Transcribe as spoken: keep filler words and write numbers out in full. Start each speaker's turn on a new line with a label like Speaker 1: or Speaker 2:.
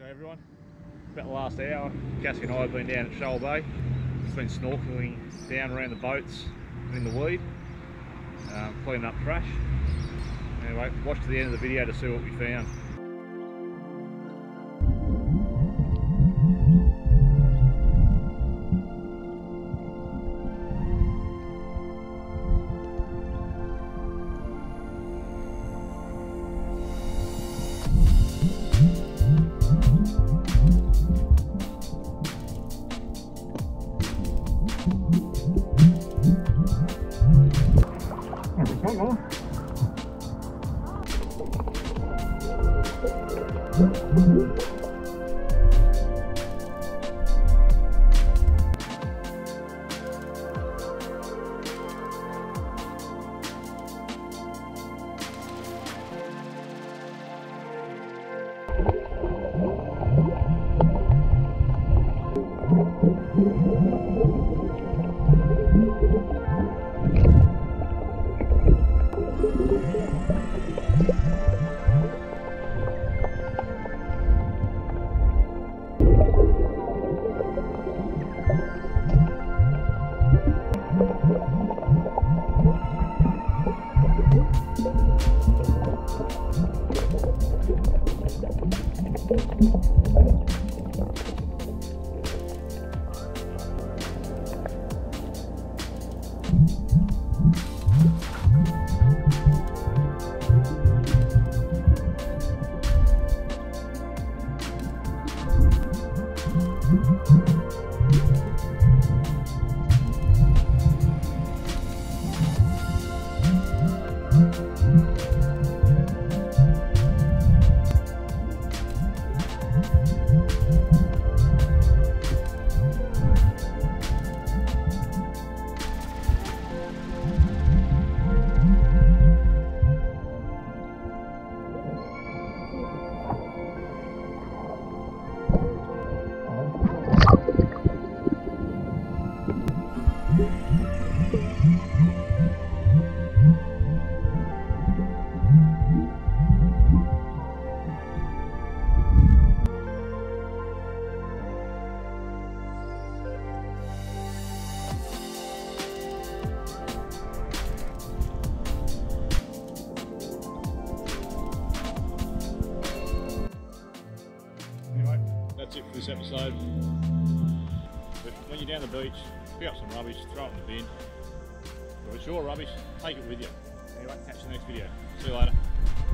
Speaker 1: Everyone, about the last hour, Cassie and I have been down at Shoal Bay. Just been snorkelling down around the boats and in the weed, um, cleaning up trash. Anyway, watch to the end of the video to see what we found.
Speaker 2: Hello.
Speaker 1: That's it for this episode. But when you're down the beach, pick up some rubbish, throw it in the bin. If it's your rubbish, take it with you. Anyway, catch you in the next video. See you later.